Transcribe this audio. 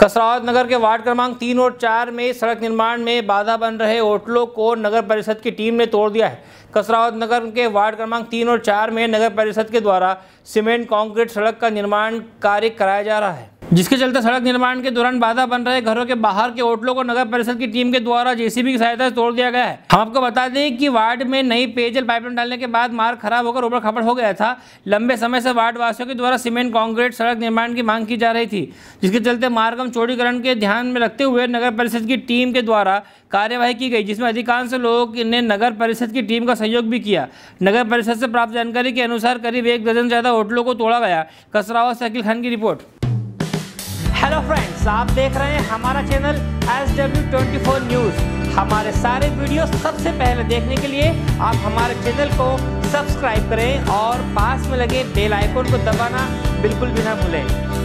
कसरावत नगर के वार्ड क्रमांक 3 और 4 में सड़क निर्माण में बाधा बन रहे होटलों को नगर परिषद की टीम ने तोड़ दिया है। कसरावत नगर के वार्ड क्रमांक 3 और 4 में नगर परिषद के द्वारा सीमेंट कंक्रीट सड़क का निर्माण कार्य कराया जा रहा है, जिसके चलते सड़क निर्माण के दौरान बाधा बन रहे घरों के बाहर के होटलों को नगर परिषद की टीम के द्वारा जेसीबी की सहायता से तोड़ दिया गया है। हम आपको बता दें कि वार्ड में नई पेयजल पाइपलाइन डालने के बाद मार्ग खराब होकर उबड़ खाबड़ हो गया था। लंबे समय से वार्ड वासियों के द्वारा सीमेंट कंक्रीट सड़क निर्माण की मांग की जा रही थी, जिसके चलते मार्ग चौड़ीकरण के ध्यान में रखते हुए नगर परिषद की टीम के द्वारा कार्यवाही की गई, जिसमें अधिकांश लोग ने नगर परिषद की टीम का सहयोग भी किया। नगर परिषद से प्राप्त जानकारी के अनुसार करीब 1 दर्जन ज्यादा होटलों को तोड़ा गया। कसरावत से अकील खान की रिपोर्ट। हेलो फ्रेंड्स, आप देख रहे हैं हमारा चैनल SW24 न्यूज़। हमारे सारे वीडियो सबसे पहले देखने के लिए आप हमारे चैनल को सब्सक्राइब करें और पास में लगे बेल आइकन को दबाना बिल्कुल भी ना भूलें।